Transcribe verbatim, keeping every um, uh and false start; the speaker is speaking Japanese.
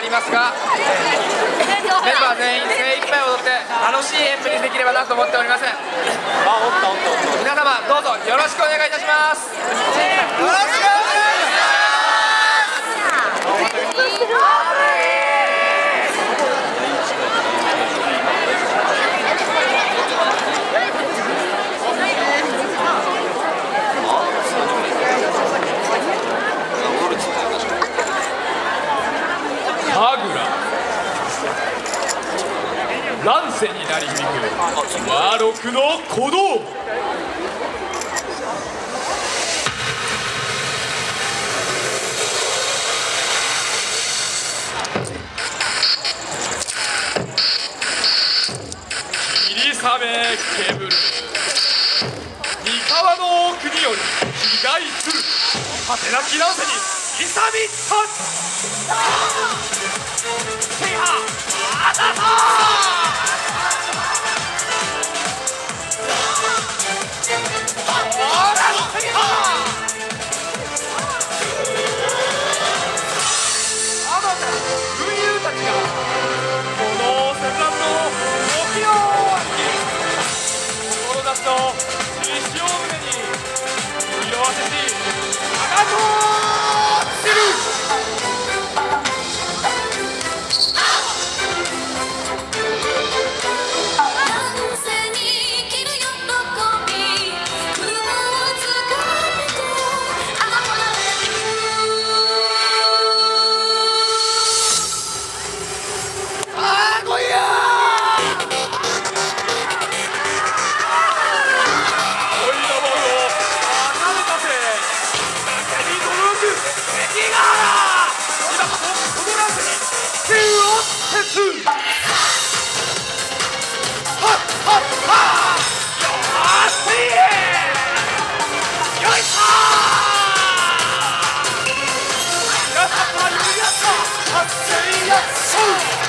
りますが、メンバー全員精一杯踊って楽しい演舞にできればなと思っております。皆様どうぞよろしくお願いいたします。よろしくお願いします。乱世に鳴り響く和六の鼓動。霧雨けぶる三河の国より被害する果てなき乱世に勇み立つ。せいはあたとの獅子を胸に色あせしあがとう散る。Say yes, sir!